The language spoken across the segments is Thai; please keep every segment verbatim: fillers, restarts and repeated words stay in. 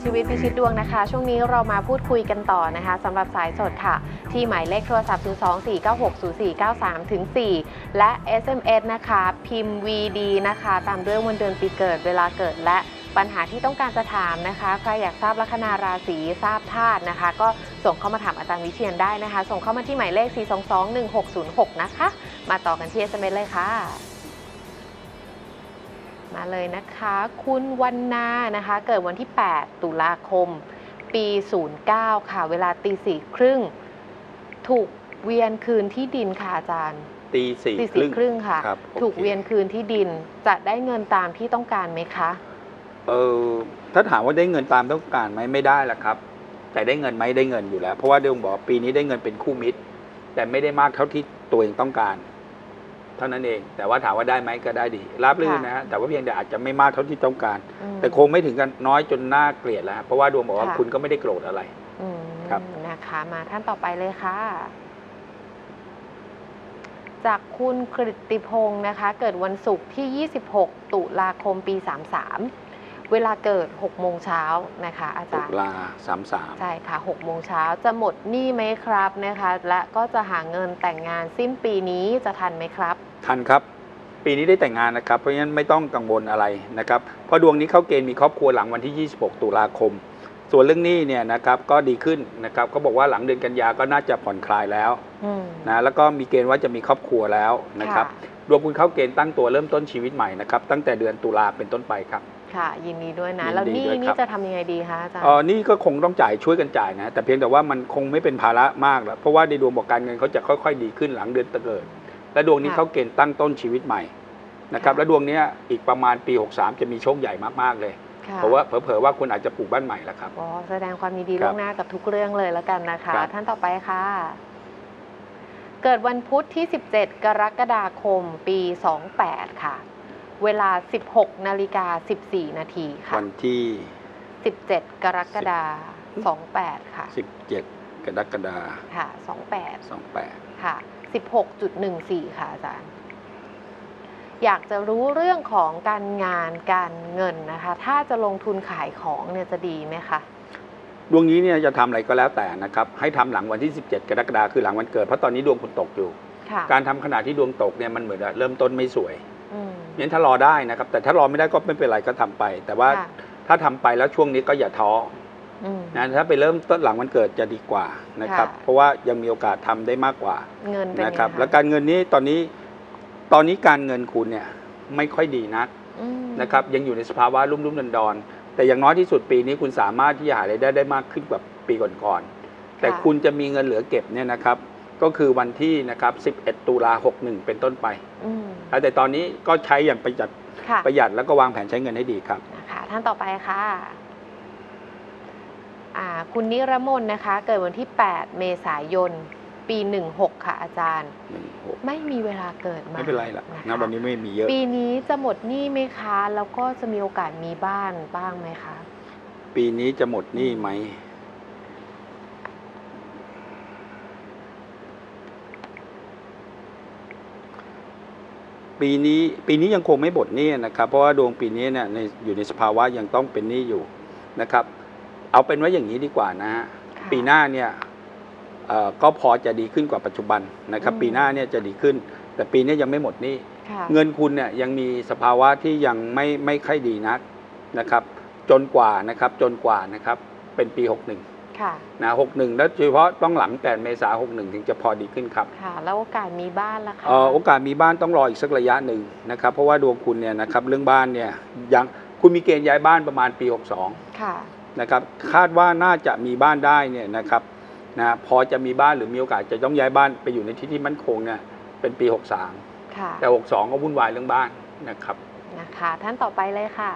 ชีวิตพิชิตดวงนะคะช่วงนี้เรามาพูดคุยกันต่อนะคะสำหรับสายสดค่ะที่หมายเลขโทรศัพท์ ศูนย์ สอง สี่ เก้า หก ศูนย์ สี่ เก้า สาม ถึง สี่ และ เอส เอ็ม เอส นะคะพิมพ์ วี ดี นะคะตามด้วยวันเดือนปีเกิดเวลาเกิดและปัญหาที่ต้องการจะถามนะคะใครอยากทราบลัคนาราศีทราบธาตุนะคะก็ส่งเข้ามาถามอาจารย์วิเชียรได้นะคะส่งเข้ามาที่หมายเลข สี่ สอง สอง หนึ่ง หก ศูนย์ หก นะคะมาต่อกันที่ เอส เอ็ม เอส เลยค่ะมาเลยนะคะคุณวันนานะคะเกิดวันที่ แปด ตุลาคม ปี ศูนย์เก้า ค่ะเวลาตีสี่ครึ่งถูกเวียนคืนที่ดินค่ะอาจารย์ตีสี่ครึ่งค่ะถูกเวียนคืนที่ดินจะได้เงินตามที่ต้องการไหมคะเออถ้าถามว่าได้เงินตามต้องการไหมไม่ได้ละครับแต่ได้เงินไหมได้เงินอยู่แล้วเพราะว่าเดี๋ยวบอกปีนี้ได้เงินเป็นคู่มิตรแต่ไม่ได้มากเท่าที่ตัวเองต้องการเท่านั้นเองแต่ว่าถามว่าได้ไหมก็ได้ดีราบรื่นนะฮะแต่ว่าเพียงแต่อาจจะไม่มากเท่าที่ต้องการแต่คงไม่ถึงกันน้อยจนน่าเกลียดแล้วเพราะว่าดวงบอกว่าคุณก็ไม่ได้โกรธอะไรครับนะคะมาท่านต่อไปเลยค่ะจากคุณกฤติพงศ์นะคะเกิดวันศุกร์ที่ยี่สิบหกตุลาคมปีสามสามเวลาเกิดหกโมงเช้านะคะอาจารย์ตุลาสามสามใช่ค่ะหกโมงเช้าจะหมดหนี้ไหมครับนะคะและก็จะหาเงินแต่งงานสิ้นปีนี้จะทันไหมครับทันครับปีนี้ได้แต่งงานนะครับเพราะฉะนั้นไม่ต้องกังวลอะไรนะครับเพราะดวงนี้เข้าเกณฑ์มีครอบครัวหลังวันที่ยี่สิบหกตุลาคมส่วนเรื่องหนี้เนี่ยนะครับก็ดีขึ้นนะครับเขาบอกว่าหลังเดือนกันยาก็น่าจะผ่อนคลายแล้วนะแล้วก็มีเกณฑ์ว่าจะมีครอบครัวแล้วนะครับรวมคุณเข้าเกณฑ์ตั้งตัวเริ่มต้นชีวิตใหม่นะครับตั้งแต่เดือนตุลาเป็นต้นไปครับค่ะยินดีด้วยนะแล้วนี่นี่จะทำยังไงดีคะอาจารย์อ๋อนี่ก็คงต้องจ่ายช่วยกันจ่ายนะแต่เพียงแต่ว่ามันคงไม่เป็นภาระมากหรอกเพราะว่าในดวงบอกการเงินเขาจะค่อยๆดีขึ้นหลังเดือนเกิดและดวงนี้เขาเกณฑ์ตั้งต้นชีวิตใหม่นะครับและดวงนี้อีกประมาณปีหกสามจะมีโชคใหญ่มากๆเลยเพราะว่าเผลอๆว่าคุณอาจจะปลูกบ้านใหม่แล้วครับอ๋อแสดงความยินดีล่วงหน้ากับทุกเรื่องเลยแล้วกันนะคะท่านต่อไปค่ะเกิดวันพุธที่สิบเจ็ดกรกฎาคมปีสองแปดค่ะเวลา สิบหกนาฬิกาสิบสี่นาทีค่ะวันที่สิบเจ็ดกรกฎาคมสองแปดค่ะสิบเจ็ดกรกฎาคมค่ะสองแปดสองแปดค่ะ สิบหกจุดหนึ่งสี่ ค่ะอาจารย์อยากจะรู้เรื่องของการงานการเงินนะคะถ้าจะลงทุนขายของเนี่ยจะดีไหมคะดวงนี้เนี่ยจะทำอะไรก็แล้วแต่นะครับให้ทำหลังวันที่สิบเจ็ดกรกฎาคมคือหลังวันเกิดเพราะตอนนี้ดวงคุณตกอยู่การทำขณะที่ดวงตกเนี่ยมันเหมือนเริ่มต้นไม่สวยงั้นถ้ารอได้นะครับแต่ถ้ารอไม่ได้ก็ไม่เป็นไรก็ทำไปแต่ว่าถ้าทำไปแล้วช่วงนี้ก็อย่าท้อนะถ้าไปเริ่มต้นหลังวันเกิดจะดีกว่านะครับเพราะว่ายังมีโอกาสทำได้มากกว่าเงินนะครับแล้วการเงินนี้ตอนนี้ตอนนี้การเงินคุณเนี่ยไม่ค่อยดีนักนะครับยังอยู่ในสภาวะรุ่มรุ่มดอนดอนแต่อย่างน้อยที่สุดปีนี้คุณสามารถที่จะหารายได้ได้มากขึ้นกว่าปีก่อนๆแต่คุณจะมีเงินเหลือเก็บเนี่ยนะครับก็คือวันที่นะครับสิบเอ็ดตุลาหกสิบเอ็ดเป็นต้นไปแต่ตอนนี้ก็ใช้อย่างประหยัดประหยัดแล้วก็วางแผนใช้เงินให้ดีครับนะคะท่านต่อไปค่ะคุณนิรมนนะคะเกิดวันที่แปดเมษายนปีหนึ่งหกค่ะอาจารย์ไม่มีเวลาเกิดมาไม่เป็นไรละนะวันนี้ไม่มีเยอะปีนี้จะหมดหนี้ไหมคะแล้วก็จะมีโอกาสมีบ้านบ้างไหมคะปีนี้จะหมดหนี้ไหมปีนี้ปีนี้ยังคงไม่หมดหนี้นะครับเพราะว่าดวงปีนี้เนี่ยในอยู่ในสภาวะยังต้องเป็นหนี้อยู่นะครับเอาเป็นว่าอย่างนี้ดีกว่านะฮะปีหน้าเนี่ยก็พอจะดีขึ้นกว่าปัจจุบันนะครับปีหน้าเนี่ยจะดีขึ้นแต่ปีนี้ยังไม่หมดหนี้เงินคุณเนี่ยยังมีสภาวะที่ยังไม่ไม่ค่อยดีนักนะครับจนกว่านะครับจนกว่านะครับเป็นปีหกสิบเอ็ดนะหกสิบเอ็ดแล้วโดยเฉพาะต้องหลังแปดเมษายนหกสิบเอ็ดถึงจะพอดีขึ้นครับค่ะแล้วโอกาสมีบ้านล่ะคะโอกาสมีบ้านต้องรออีกสักระยะหนึ่งนะครับเพราะว่าดวงคุณเนี่ยนะครับเรื่องบ้านเนี่ยยังคุณมีเกณฑ์ย้ายบ้านประมาณปีหกสิบสองค่ะนะครับคาดว่าน่าจะมีบ้านได้เนี่ยนะครับนะพอจะมีบ้านหรือมีโอกาสจะต้องย้ายบ้านไปอยู่ในที่ที่มั่นคงเนี่ยเป็นปีหกสิบสามค่ะแต่หกสิบสองก็วุ่นวายเรื่องบ้านนะครับนะคะท่านต่อไปเลยค่ะ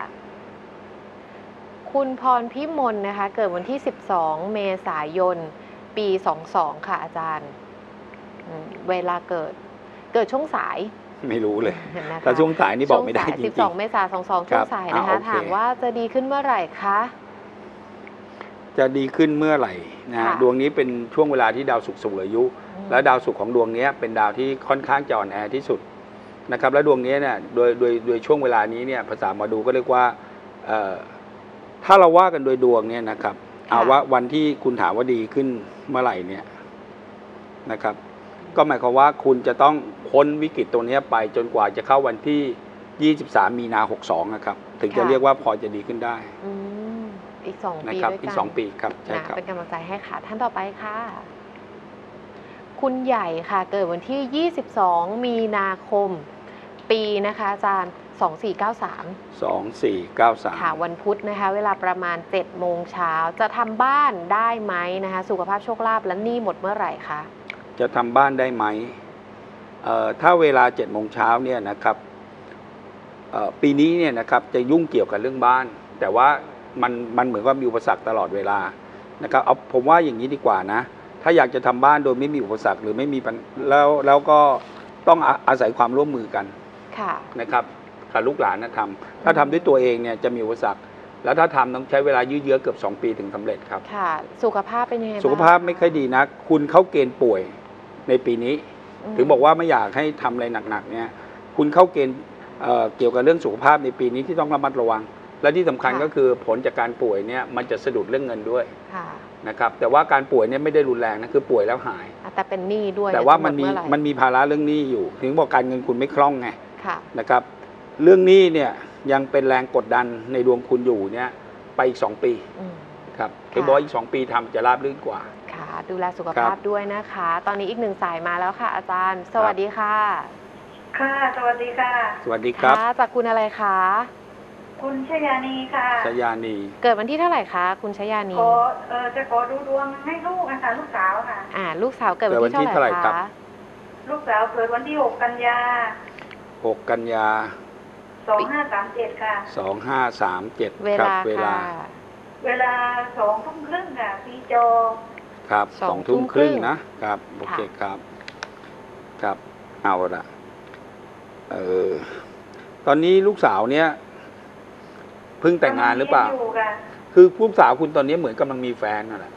คุณพรพิมลนะคะเกิดวันที่สิบสองเมษายนปีสองสองค่ะอาจารย์เวลาเกิดเกิดช่วงสายไม่รู้เลยแต่ช่วงสายนี่บอกไม่ได้จริงๆสิบสองเมษายนสองสองช่วงสายนะคะถามว่าจะดีขึ้นเมื่อไหร่คะจะดีขึ้นเมื่อไหร่นะดวงนี้เป็นช่วงเวลาที่ดาวศุกร์สูงอายุและดาวศุกร์ของดวงนี้เป็นดาวที่ค่อนข้างจะอ่อนแอที่สุดนะครับและดวงนี้เนี่ยโดยโดยโดยช่วงเวลานี้เนี่ยภาษาหมอดูก็เรียกว่าถ้าเราว่ากันโดยดวงเนี่ยนะครับเอาว่าวันที่คุณถามว่าดีขึ้นเมื่อไหร่เนี่ยนะครับ ก็หมายความว่าคุณจะต้องพ้นวิกฤตตรงนี้ไปจนกว่าจะเข้าวันที่ยี่สิบสามมีนาหกสองนะครับถึงจะเรียกว่าพอจะดีขึ้นได้อืมอีกสองปีนะครับด้วยกันอีกสองปีครับใช่ครับเป็นกำลังใจให้ค่ะท่านต่อไปค่ะคุณใหญ่ค่ะเกิดวันที่ยี่สิบสองมีนาคมปีนะคะอาจารย์สองสี่เก้าสามสองสี่เก้าสามค่ะวันพุธนะคะเวลาประมาณเจ็ดโมงเช้าจะทำบ้านได้ไหมนะคะสุขภาพโชคลาภและหนี้หมดเมื่อไหร่คะจะทำบ้านได้ไหมเอ่อถ้าเวลาเจ็ดโมงเช้าเนี่ยนะครับเอ่อปีนี้เนี่ยนะครับจะยุ่งเกี่ยวกับเรื่องบ้าน แต่ว่ามันมันเหมือนว่ามีอุปสรรคตลอดเวลานะครับเอาผมว่าอย่างนี้ดีกว่านะถ้าอยากจะทำบ้านโดยไม่มีอุปสรรคหรือไม่มีแล้วแล้วก็ต้องอาศัยความร่วมมือกันนะครับกับลูกหลานนะทำถ้าทำด้วยตัวเองเนี่ยจะมีอุปสรรคแล้วถ้าทำต้องใช้เวลายืดเยื้อเกือบสองปีถึงสำเร็จครับค่ะสุขภาพเป็นยังไงสุขภาพไม่ค่อยดีนะคุณเข้าเกณฑ์ป่วยในปีนี้ถึงบอกว่าไม่อยากให้ทำอะไรหนักๆเนี่ยคุณเข้าเกณฑ์เอ่อเกี่ยวกับเรื่องสุขภาพในปีนี้ที่ต้องระมัดระวังและที่สำคัญก็คือผลจากการป่วยเนี่ยมันจะสะดุดเรื่องเงินด้วยนะครับแต่ว่าการป่วยเนี่ยไม่ได้รุนแรงนะคือป่วยแล้วหายแต่เป็นหนี้ด้วยแต่ว่ามันมีมันมีภาระเรื่องหนี้อยู่ถึงบอกการเงินคุณไม่คล่องไงนะครับเรื่องหนี้เนี่ยยังเป็นแรงกดดันในดวงคุณอยู่เนี่ยไปอีกสองปีครับคือบอกอีกสองปีทำจะราบรื่นกว่าค่ะดูแลสุขภาพด้วยนะคะตอนนี้อีกหนึ่งสายมาแล้วค่ะอาจารย์สวัสดีค่ะค่ะสวัสดีค่ะสวัสดีครับจากคุณอะไรคะคุณชยานีค่ะชยานีเกิดวันที่เท่าไหร่คะคุณชยานีขอเออจะขอดูดวงให้ลูกนะคะลูกสาวค่ะอ่าลูกสาวเกิดวันที่เท่าไหร่คะลูกสาวเกิดวันที่หกกันยาหกกันยาสองห้าสามเจ็ดค่ะสองห้าสามเจ็ดเวลาเวลาเวลาสองทุ่มครึ่งค่ะปีจอครับสองทุ่มครึ่งนะครับโอเคครับครับเอาละเออตอนนี้ลูกสาวเนี้ยเพิ่งแต่งงานหรือเปล่าคือลูกสาวคุณตอนนี้เหมือนกำลังมีแฟนนั่นแหละ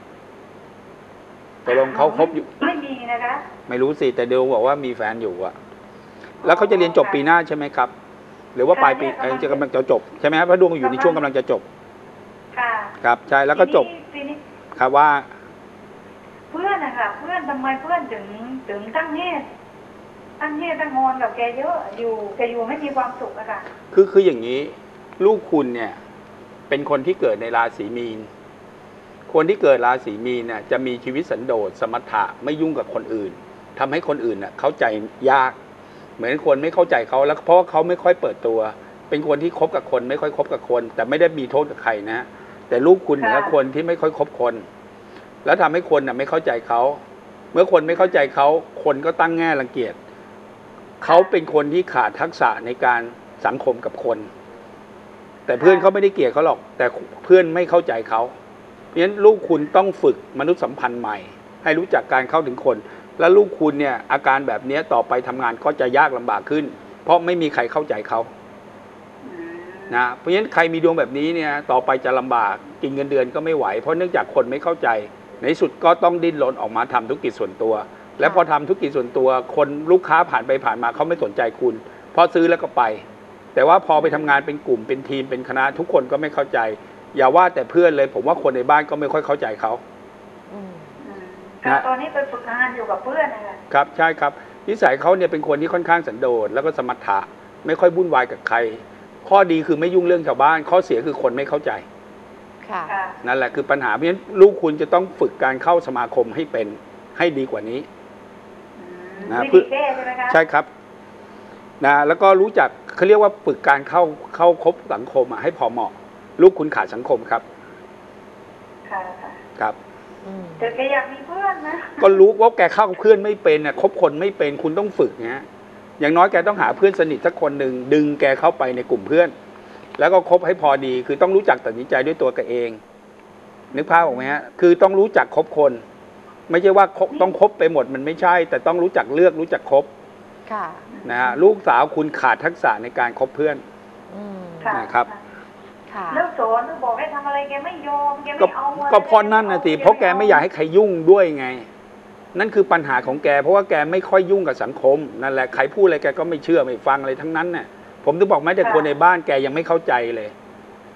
ตกลงเขาคบอยู่ไม่มีนะคะไม่รู้สิแต่เดี๋ยวบอกว่ามีแฟนอยู่อะแล้วเขาจะเรียนจบปีหน้าใช่ไหมครับหรือว่าปลายปีจะกำลังจะจบใช่ไหมครับเพราะดวงอยู่ในช่วงกำลังจะจบค่ะครับใช่แล้วก็จบครับว่าเพื่อนนะคะเพื่อนทำไมเพื่อนถึงถึงตั้งเหตุตั้งเหตุตั้งงอนกับแกเยอะอยู่แกอยู่ไม่มีความสุขอะค่ะคือคืออย่างนี้ลูกคุณเนี่ยเป็นคนที่เกิดในราศีมีนคนที่เกิดราศีมีนเนี่ยจะมีชีวิตสันโดษสมถะไม่ยุ่งกับคนอื่นทำให้คนอื่นน่ะเข้าใจยากเหมือนคนไม่เข้าใจเขาแล้วเพราะว่าเขาไม่ค่อยเปิดตัวเป็นคนที่คบกับคนไม่ค่อยคบกับคนแต่ไม่ได้มีโทษกับใครนะแต่ลูกคุณเนี่ยคนที่ไม่ค่อยคบคนแล้วทำให้คนน่ะไม่เข้าใจเขาเมื่อคนไม่เข้าใจเขาคนก็ตั้งแง่รังเกียจเขาเป็นคนที่ขาดทักษะในการสังคมกับคนแต่เพื่อนเขาไม่ได้เกลียดเขาหรอกแต่เพื่อนไม่เข้าใจเขาเพราะฉะนั้นลูกคุณต้องฝึกมนุษยสัมพันธ์ใหม่ให้รู้จักการเข้าถึงคนและลูกคุณเนี่ยอาการแบบนี้ต่อไปทำงานก็จะยากลำบากขึ้นเพราะไม่มีใครเข้าใจเขานะเพราะฉะนั้นใครมีดวงแบบนี้เนี่ยต่อไปจะลำบากกินเงินเดือนก็ไม่ไหวเพราะเนื่องจากคนไม่เข้าใจในสุดก็ต้องดิ้นรนออกมาทำธุรกิจส่วนตัวและพอทำธุรกิจส่วนตัวคนลูกค้าผ่านไปผ่านมาเขาไม่สนใจคุณเพราะซื้อแล้วก็ไปแต่ว่าพอไปทำงานเป็นกลุ่มเป็นทีมเป็นคณะทุกคนก็ไม่เข้าใจอย่าว่าแต่เพื่อนเลยผมว่าคนในบ้านก็ไม่ค่อยเข้าใจเขานะตอนนี้ไปฝึกงานอยู่กับเพื่อนนะคะครับใช่ครับนิสัยเขาเนี่ยเป็นคนที่ค่อนข้างสันโดษแล้วก็สมถะไม่ค่อยวุ่นวายกับใครข้อดีคือไม่ยุ่งเรื่องชาวบ้านข้อเสียคือคนไม่เข้าใจค่ะนั่นแหละคือปัญหาเพราะฉะนั้นลูกคุณจะต้องฝึกการเข้าสมาคมให้เป็นให้ดีกว่านี้นะเพื่อใช่ไหมคะใช่ครับนะแล้วก็รู้จักเขาเรียกว่าฝึกการเข้าเข้าคบสังคมอ่ะให้พอเหมาะลูกคุณขาดสังคมครับค่ะครับแต่แกอยากมีเพื่อนนะก็รู้ว่าแกเข้าเพื่อนไม่เป็นน่ะคบคนไม่เป็นคุณต้องฝึกนะอย่างน้อยแกต้องหาเพื่อนสนิทสักคนหนึ่งดึงแกเข้าไปในกลุ่มเพื่อนแล้วก็คบให้พอดีคือต้องรู้จักตัดสินใจด้วยตัวแกเองนึกภาพออกไหมฮะคือต้องรู้จักคบคนไม่ใช่ว่าต้องคบไปหมดมันไม่ใช่แต่ต้องรู้จักเลือกรู้จักคบนะฮะลูกสาวคุณขาดทักษะในการคบเพื่อนนะครับแล้วสอนบอกให้ทำอะไรแกไม่ยอมแกไม่เอาก็เพราะนั่นนะสิเพราะแกไม่อยากให้ใครยุ่งด้วยไงนั่นคือปัญหาของแกเพราะว่าแกไม่ค่อยยุ่งกับสังคมนั่นแหละใครพูดอะไรแกก็ไม่เชื่อไม่ฟังอะไรทั้งนั้นเนี่ยผมถึงบอกแม้แต่คนในบ้านแกยังไม่เข้าใจเลย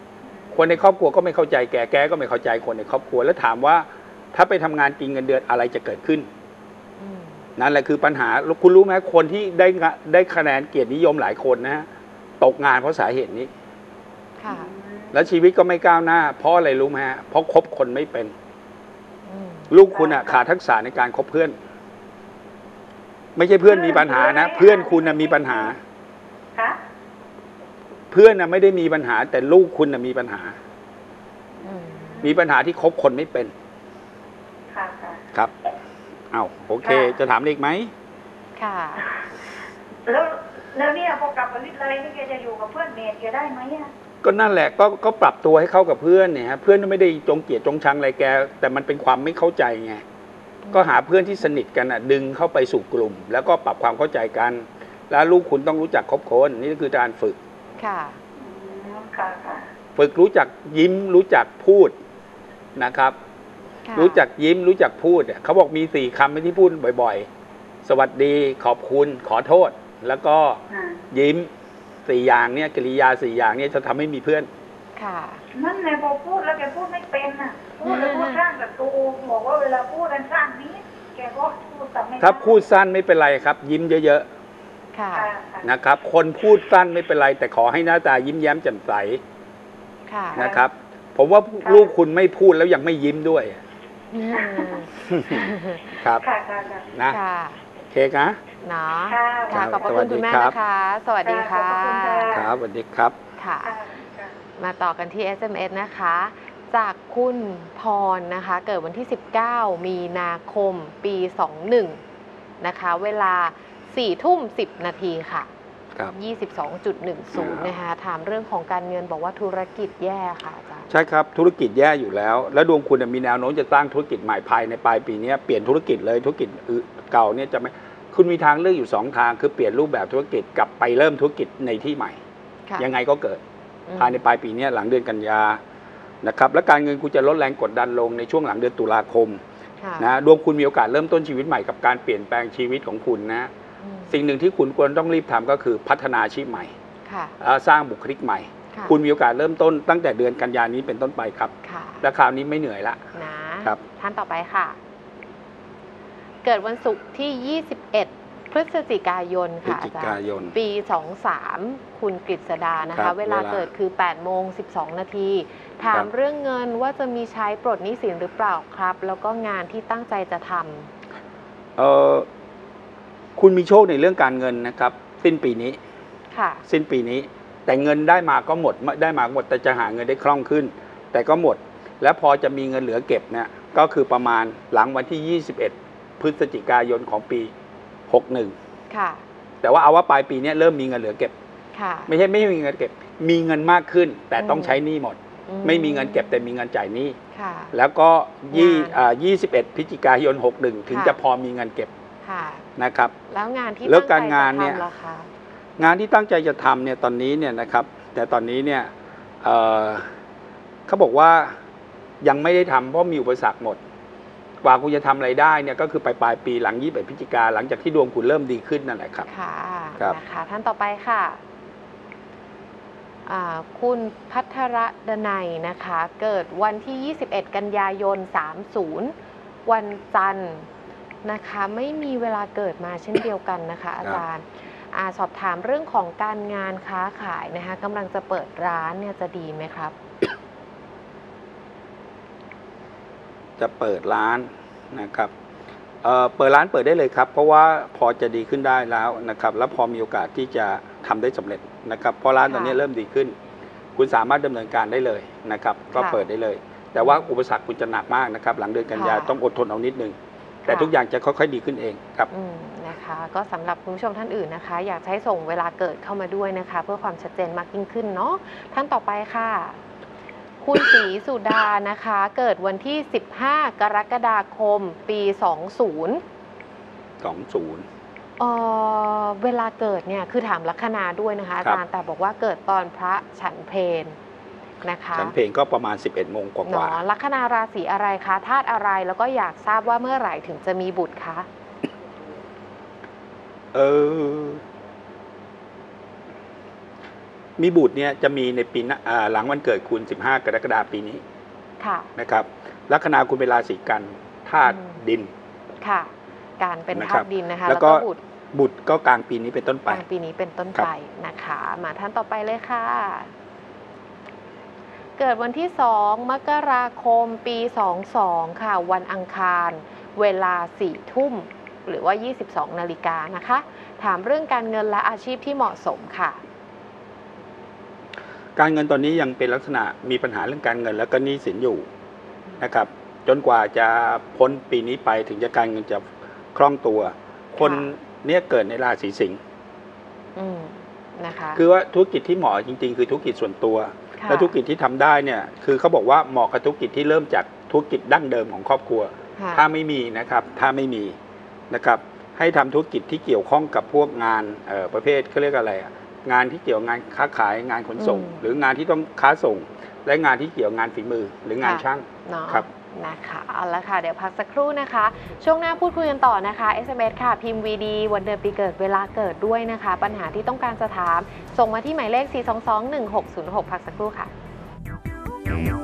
คนในครอบครัวก็ไม่เข้าใจแกแกก็ไม่เข้าใจคนในครอบครัวแล้วถามว่าถ้าไปทำงานกินเงินเดือนอะไรจะเกิดขึ้นอืมนั่นแหละคือปัญหาคุณรู้ไหมคนที่ได้งะได้คะแนนเกียรตินิยมหลายคนนะฮะตกงานเพราะสาเหตุนี้ค่ะแล้วชีวิตก็ไม่ก้าวหน้า เพราะอะไรรู้ไหมฮะเพราะคบคนไม่เป็นอืมลูกคุณอ่ะขาดทักษะในการคบเพื่อน ไม่ใช่เพื่อนมีปัญหานะ เพื่อนคุณน่ะมีปัญหาคะเพื่อนน่ะไม่ได้มีปัญหา แต่ลูกคุณน่ะมีปัญหาอืมมีปัญหาที่คบคนไม่เป็นค่ะค่ะครับเอา้าโอเคค่ะจะถามอะไรอีกไหมค่ะแล้วแล้วเนี่ยพอกลับมาวิทย์เลยนี่แกจะอยู่กับเพื่อนเมทแกได้ไหมอ่ะก็นั่นแหละก็ก็ปรับตัวให้เข้ากับเพื่อนเนี่ยฮะเพื่อนไม่ได้จงเกลียดจงชังอะไรแก แต่มันเป็นความไม่เข้าใจไงก็หาเพื่อนที่สนิทกันอ่ะดึงเข้าไปสู่กลุ่ม แล้วก็ปรับความเข้าใจกัน แล้วลูกคุณต้องรู้จักคบคนนี่คือการฝึกค่ะอืมค่ะค่ะฝึกรู้จักยิ้มรู้จักพูดนะครับค่ะรู้จักยิ้มรู้จักพูดเนี่ยเขาบอกมีสี่คำที่พูดบ่อยๆ สวัสดีขอบคุณขอโทษ แล้วก็อ่ายิ้มสี่อย่างเนี่ยกริยาสี่อย่างเนี่ยจะทำให้มีเพื่อนค่ะนั่นเลยพอพูดแล้วแกพูดไม่เป็นอ่ะ พูดแล้วพูดสร้างศัตรูบอกว่าเวลาพูดกันสร้างนี้แกก็พูดแต่ไม่ได้ถ้าพูดสั้นไม่เป็นไรครับ ยิ้มเยอะค่ะค่ะค่ะๆนะครับ คนพูดสั้นไม่เป็นไร แต่ขอให้หน้าตายิ้มแย้มแจ่มใสค่ะนะครับ ผมว่าลูกคุณไม่พูดแล้วยังไม่ยิ้มด้วยอืมครับค่ะค่ะค่ะนะค่ะโอเคนะเนาะค่ะค่ะ ขอบพระคุณคุณแม่สวัสดีครับนะคะ สวัสดีค่ะขอบคุณค่ะครับสวัสดีครับค่ะค่ะค่ะมาต่อกันที่ เอส เอ็ม เอส นะคะ จากคุณพรนะคะ เกิดวันที่ สิบเก้า มีนาคม ปี สองหนึ่ง นะคะ เวลา สี่ทุ่มสิบ นาทีค่ะครับยี่สิบสองจุดหนึ่งศูนย์ นะคะ ถามเรื่องของการเงินบอกว่าธุรกิจแย่ค่ะอาจารย์ใช่ครับธุรกิจแย่อยู่แล้ว แล้วดวงคุณมีแนวโน้มจะสร้างธุรกิจใหม่ภายในปลายปีนี้เปลี่ยนธุรกิจเลยธุรกิจเก่าเนี่ยจะไม่คุณมีทางเลือกอยู่สองทางคือเปลี่ยนรูปแบบธุรกิจกลับไปเริ่มธุรกิจในที่ใหม่ค่ะยังไงก็เกิดอืมภายในปลายปีนี้หลังเดือนกันยานะครับและการเงินคุณจะลดแรงกดดันลงในช่วงหลังเดือนตุลาคมค่ะนะดวงคุณมีโอกาสเริ่มต้นชีวิตใหม่กับการเปลี่ยนแปลงชีวิตของคุณนะอืมสิ่งหนึ่งที่คุณควรต้องรีบทำก็คือพัฒนาอาชีพใหม่ค่ะและสร้างบุคลิกใหม่ค่ะคุณมีโอกาสเริ่มต้นตั้งแต่เดือนกันยานี้เป็นต้นไปครับค่ะและคราวนี้ไม่เหนื่อยละนะครับ ท่านต่อไปค่ะ เกิดวันศุกร์ที่ ยี่สิบเอ็ด พฤศจิกายนพฤศค่ะอาจิจารกาย์ยนปี สองสาม คุณกฤษดานะครัคะบเวลาเวลาเกิดคือ แปดโมงสิบสอง นาที ถาครัมบเรื่องเงินว่าจะมีใช้ปลดหนี้สินหรือเปล่าครับ แล้วก็งานที่ตั้งใจจะทเออคุณมีโชคในเรื่องการเงินนะครับ สิ้นปีนี้ำค่ะสิ้นปีนี้ แต่เงินได้มาก็หมดได้มาหมดแต่จะหาเงินได้คล่องขึ้น แต่ก็หมด แล้วพอจะมีเงินเหลือเก็บเนี่ยก็คือประมาณหลังวันที่ ยี่สิบเอ็ด พฤศจิกายนของปี หกสิบเอ็ดค่ะแต่ว่าเอาว่าปลายปีนี้เริ่มมีเงินเหลือเก็บค่ะไม่ใช่ไม่มีเงินเก็บ มีเงินมากขึ้น แต่ต้องใช้หนี้หมดอืไม่มีเงินเก็บแต่มีเงินจ่ายหนี้ค่ะแล้วก็ยี่งานอ่ายี่สิบเอ็ดพฤศจิกายนหกสิบเอ็ดถึงค่ะจะพอมีเงินเก็บค่ะนะครับแล้วงานที่แล้วตั้งการใจงานจะเนี่ยทำล่ะคะงานที่ตั้งใจจะทำเนี่ยตอนนี้เนี่ยนะครับ แต่ตอนนี้เนี่ยเอ่อเขาบอกว่ายังไม่ได้ทำเพราะมีอุปสรรคหมด กว่าคุณจะทำอะไรได้เนี่ยก็คือไปปลายปีหลังยี่สิบเอ็ดพฤศจิกาหลังจากที่ดวงคุณเริ่มดีขึ้นนั่นแหละครับค่ะครับนะคะ ท่านต่อไปค่ะอ่าคุณพัทรดนัยนะคะ เกิดวันที่ ยี่สิบเอ็ด กันยายน สามสิบ วันจันทร์นะคะ ไม่มีเวลาเกิดมาเช่นเดียวกันนะคะ อาจารย์อาสอบถามเรื่องของการงานค้าขายนะคะกำลังจะเปิดร้านเนี่ยจะดีไหมครับจะเปิดร้านนะครับเอ่อเปิดร้านเปิดได้เลยครับ เพราะว่าพอจะดีขึ้นได้แล้วนะครับ แล้วพอมีโอกาสที่จะทำได้สำเร็จนะครับเพราะร้านตอนนี้ค่ะเริ่มดีขึ้น คุณสามารถดำเนินการได้เลยนะครับ ก็ค่ะเปิดได้เลย แต่ว่าอุปสรรคคุณจะหนักมากนะครับ หลังเดือนกันยาค่ะต้องอดทนเอานิดนึง แต่ค่ะทุกอย่างจะค่อยๆดีขึ้นเองครับอืมนะคะก็สำหรับคุณผู้ชมท่านอื่นนะคะ อยากจะให้ส่งเวลาเกิดเข้ามาด้วยนะคะ เพื่อความชัดเจนมากยิ่งขึ้นเนาะท่านต่อไปค่ะ คุณศรีสุดานะคะ เกิดวันที่ สิบห้า กรกฎาคม ปี สองสิบสองศูนย์เอ่อเวลาเกิดเนี่ยคือถามลัคนาด้วยนะคะอาจารย์แต่บอกว่าเกิดตอนพระฉันเพลนะคะฉันเพลงก็ประมาณ สิบเอ็ดโมงกว่าเนาะลัคนาราศีอะไรคะธาตุอะไรแล้วก็อยากทราบว่าเมื่อไหร่ถึงจะมีบุตรคะๆเออมีบุตรเนี่ยจะมีในปีหลังวันเกิดคุณสิบห้ากรกฎาคมปีนี้ค่ะนะครับลัคนาคุณเป็นราศีกันธาตุดินค่ะการเป็นธาตุดินนะคะแล้วก็บุตรบุตรก็กลางปีนี้เป็นต้นไปกลางปีนี้เป็นต้นไปนะคะมาท่านต่อไปเลยค่ะเกิดวันที่สองมกราคมปีสองสองค่ะวันอังคารเวลาสี่ทุ่มหรือว่ายี่สิบสองนาฬิกานะคะถามเรื่องการเงินและอาชีพที่เหมาะสมค่ะการเงินตอนนี้ยังเป็นลักษณะมีปัญหาเรื่องการเงินแล้วก็หนี้สินอยู่นะครับจนกว่าจะพ้นปีนี้ไปถึงจะการเงินจะคล่องตัวคนเนี้ยเกิดในราศีสิงห์นะคะคือว่าธุรกิจที่เหมาะจริงๆคือธุรกิจส่วนตัวและธุรกิจที่ทำได้เนี่ยคือเขาบอกว่าเหมาะกับธุรกิจที่เริ่มจากธุรกิจดั้งเดิมของครอบครัวถ้าไม่มีนะครับถ้าไม่มีนะครับให้ทำธุรกิจที่เกี่ยวข้องกับพวกงานประเภทเขาเรียกอะไรงานที่เกี่ยวงานค้าขายงานขนส่งหรืองานที่ต้องค้าส่งและงานที่เกี่ยวงานฝีมือหรืองานช่างครับนะคะเอาละค่ะเดี๋ยวพักสักครู่นะคะช่วงหน้าพูดคุยกันต่อนะคะ เอส เอ็ม เอส ค่ะพิมพ์ วี ดี วันเดือนปีเกิดเวลาเกิดด้วยนะคะปัญหาที่ต้องการจะถามส่งมาที่หมายเลข สี่ สอง สอง หนึ่ง หก ศูนย์ หก พักสักครู่ค่ะ